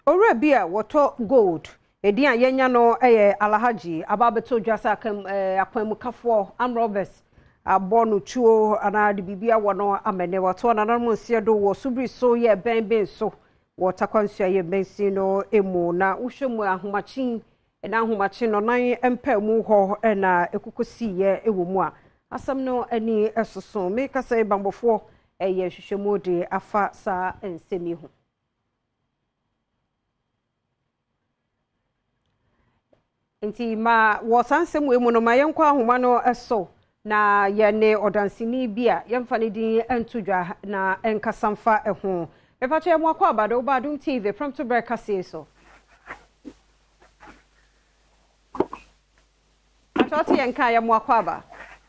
Ora bia woto gold edian yenya no Alhaji ababeto dwasa akwamukafo amrobes abonu chuo ana de bibia wono amene woto na mo siedo wo subri so ye ben so wotakwansu ye bensi no emu na uhwemu ahomachin na ahomachin no nan empa mu ho na ekukosi ye ewo mu a asam no ani esoso me kasa bambofo ye hwehwemu de afa sa ensemi ho. Nti ma wosansem we mu no ma yenkwa ahoma no eso na ye ne odansini bia yemfa ne din entudwa na enkasamfa eho mepache mu akwa abado Adom TV Premtobre Kasee so atoti yenka ya mu akwa aba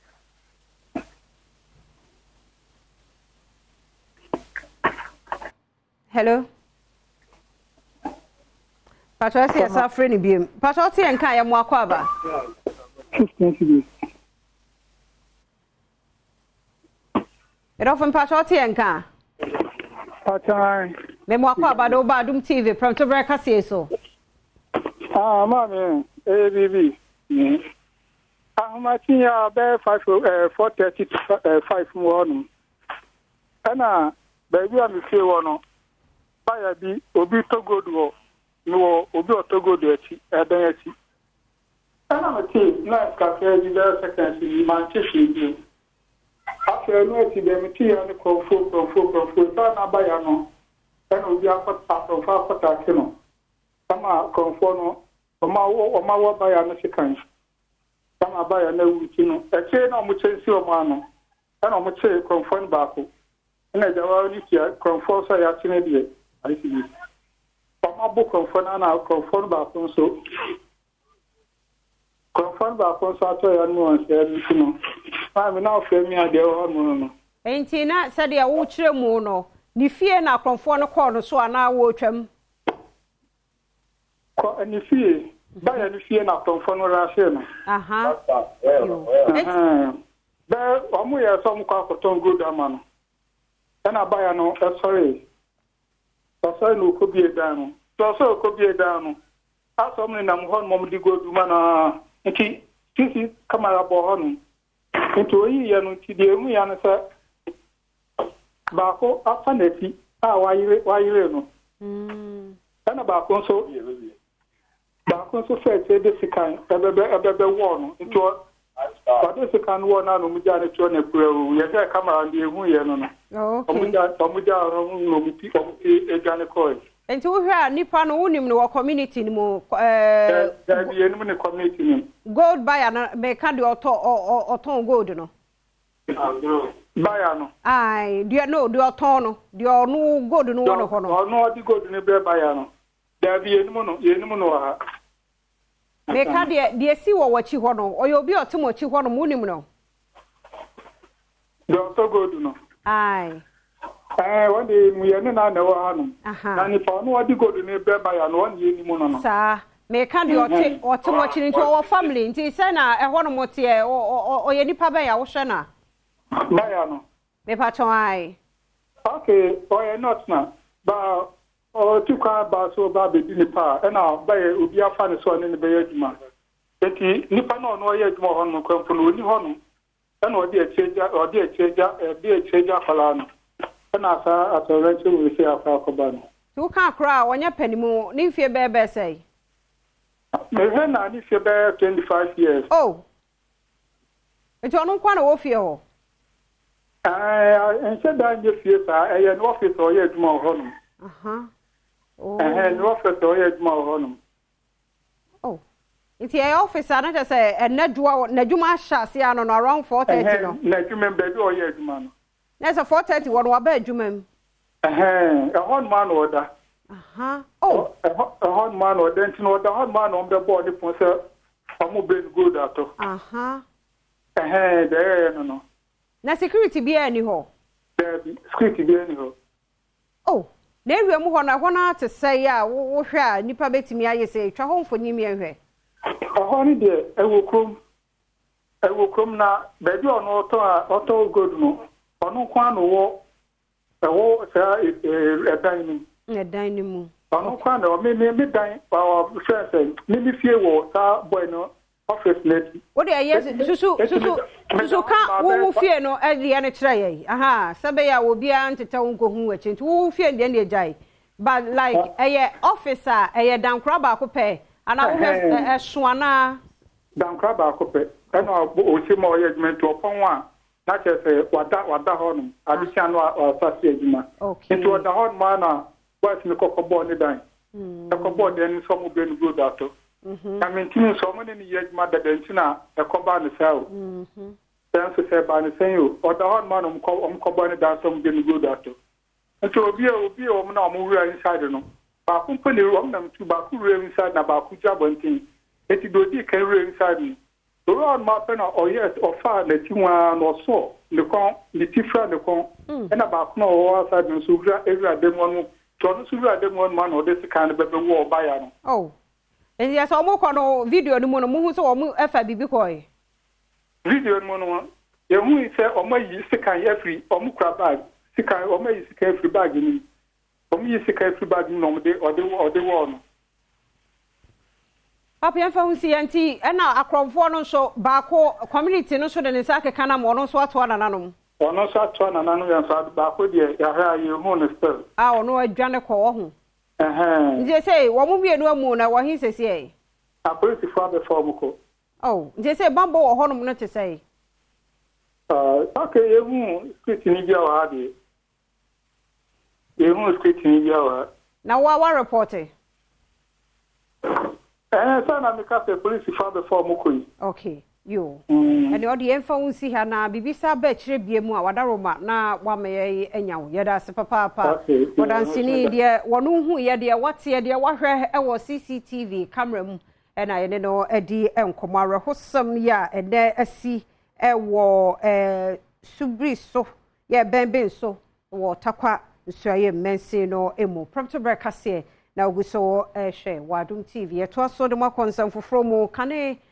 hello Patroti esa free ni biem. Patroti enka ya mu akwa ba. 15 Erofin patroti enka. Patai. Me mu akwa ba do Adom TV Premtobre Kasee so. Mama, ABB. Ahomachin ya be 4:30 to 5 morning. Ana baby am say wono. Baya bi obi to go do. No, obi otogo de ati edan ati ana mate na cafe di da second si man cheshi bi after no ati de mate ya ne konfo ta na ba ya no ana obi akota konfo akota kino kama konfo no oma wo ba ya no sekan kama ba ya na wuti no eche na mo chensi o ma no ana mo che konfo ba ko ina jawa ni tia konfo so ya tine die ai si Pama konfona na konfon ba konso. Konfon ba konso ato ya no anse no. Ma me na ofemi ade ho no. Enti na sade ya wo kire mu no. Ni fie na konfon no call no so ana wo twam. Ko ni fie. Ba ya ni fie na konfon ra se no. Aha. Ba omu ya so mu kwa koton good ama no. Na ba ya no sorry. Sasa no kobie dano. Sasa kobie dano. Aso mne na mhon mom di godu mana nti tisi kamera bo honu. Nti oyi ya no ti de mu ya no sa ba ko afa neti wayire no. Ana ba ko so fe te de sikan ebebe wo no. Nti o ba de sikan wo na no mu ja ne to na kura ye ga kamera ndi ehu ye no no. Okay. Omuja no muti ejane koi. Enti wo hwa nipa no wonim no community ni mu da bi enum ne community ni. Gold buyer na me ka de oton gold no. Buyer no. Ai, do you know do oton no? Do you know gold no wono ho no? No di gold ne be buyer no. Da bi enum no ha. Me ka de si wo wachi ho no. Oyo bi otomochi ho no wonim no. Do to gold no. Ai. One day we are not know hanu. And if I know the good in a bear by an 1 year mono. Sir, may candy or too much into our family. Until Sana, a one more tear or any pabay, or Shana. Mayano. Me patron. Okay, or not now. But or 2 car bars or baby in the par, and I'll buy a Ubia fan one in the Bayajima. Betty, Nipano, no yet more on the company, honor. And or dear changer, Falano. Na sa atọrọchi we say afa akoba no tu ka kra wonya panimu ni fie bebe say me he na ni fie be 25 years oh eto onu kwa na wo fie ho ense da nye fie sa eye no office o ye adwuma ho no oh no office o ye adwuma ho no oh iti e office ana je say enadua na adwuma ahase ano no around 4:30 no na adwuma be do o ye adwuma no. There's a 4:30 one wa ba adwuma. A hot man order. Oh. A hot man order then no the hot man on the board for say amu ben good ato. There no. Na security bi ani ho. There security bi ani ho. Oh. Na ewe mu ho na to say ya wo hwa nipa betimi aye say twa ho mfoni mi ehwe. Ho ni de ewo krom na baby ono auto good no. Onu kwa no wo ewo sa edan ni edan ni mu ono kwa na me dan our friends me fie wo sa boy no office lady what dey yes susu ka wo fie no e de ne kire ye aha sabe ya obi a nteta wo nkohu achi nti wo fie de ne jai but like officer dan kra ba ko pe ana wo soana dan kra ba ko pe ana o si mo yegment opon wa na che wada honum abisia no asasi adwuma nti wada hon ma na boys me kokobọ ni dan kokobọ den so mo be no go dato I mean tin so mo ni yegma da den tina ekoba ni sawo then so say ba ni sen wada hon ma no mkobọ ni dan so mo be no go dato nti obi o mo na mo wura inside no ba ku pele ro mo na mtu ba ku wura inside na ba ku jabontin eti dodi kan wura inside ni Around my pen or yes, or far the Tiwan or so, the con, the Tifra, the con, and about no outside and Suvra, every day one, John Suvra, them 1 man or this kind of baby war by. Oh, and yes, I'm more on video the mono so FIB boy. Video mono, the who is or my sick every or mukra bag, sick or may sick every bag in me. For me, sick every bag in no day or the one. Papa yan fa hunsi anti na akromfo no so ba ko community no so de ne sake kana mo no so ato anananom ono so ato anananom yan so ba ko de ya ha ye hu no still ono adwane ko wo hu nje say wo mu bienu amu na wo hin sesi e apolisi fo be fo mu ko nje say bambo wo honom no te say okay ye hu street ni bia wa de ye hu street ni bia wa na wa report e sana mikase police fa before mukoi okay yo and all the info unsi ha na bibisa ba kire biemu a wadaroma na wa me enyawo yeda se papa wadansi de wonu hu ye de wate de wahwe e wo CCTV camera mu na ye no edi enkomare hosam ya ede asi e wo subri so ye benben so wo takwa nsuaye mense no emu Premtobre Kasee na oguso hwe Adom TV to aso de makonsam foforo mu kane